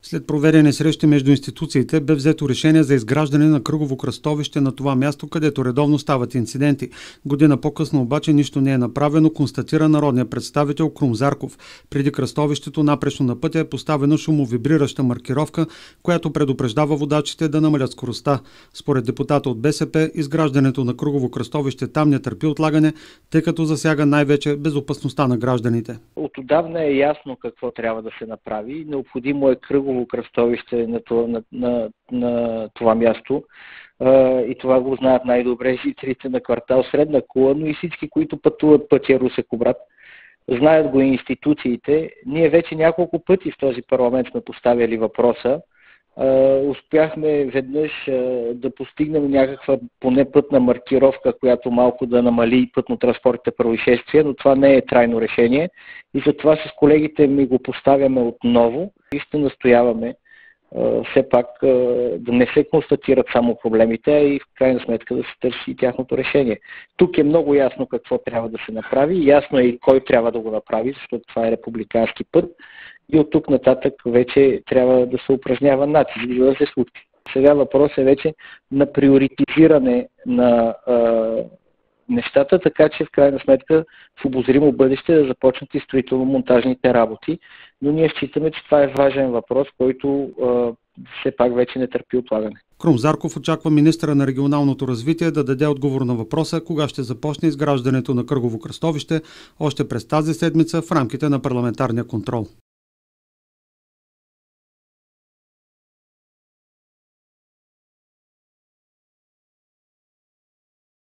След проведени срещи между институциите бе взето решение за изграждане на кръгово кръстовище на това място, където редовно стават инциденти. Година по-късно обаче нищо не е направено, констатира народният представител Крум Зарков. Преди кръстовището напречно на пътя е поставена шумовибрираща маркировка, която предупреждава водачите да намалят скоростта. Според депутата от БСП, изграждането на кръгово кръстовище там не търпи отлагане, тъй като засяга най-вече безопасността на гражданите. Отдавна е ясно какво трябва да се направи. Необходимо е кръгово кръстовище на това място. И това го знаят най-добре жителите на квартал Средна кула, но и всички, които пътуват пътя Русе-Кубрат. Знаят го и институциите. Ние вече няколко пъти в този парламент сме поставяли въпроса. Успяхме веднъж да постигнем някаква поне пътна маркировка, която малко да намали пътно-транспортните произшествия, но това не е трайно решение. И затова с колегите ми го поставяме отново и ще настояваме все пак да не се констатират само проблемите, а и в крайна сметка да се търси и тяхното решение. Тук е много ясно какво трябва да се направи, ясно е и кой трябва да го направи, защото това е републикански път и от тук нататък вече трябва да се упражнява натиск, за да се случи. Сега въпрос е вече на приоритизиране на нещата, така че в крайна сметка в обозримо бъдеще да започнат и строително-монтажните работи. Но ние считаме, че това е важен въпрос, който все пак вече не търпи отлагане. Крум Зарков очаква министъра на регионалното развитие да даде отговор на въпроса кога ще започне изграждането на кръгово кръстовище още през тази седмица в рамките на парламентарния контрол.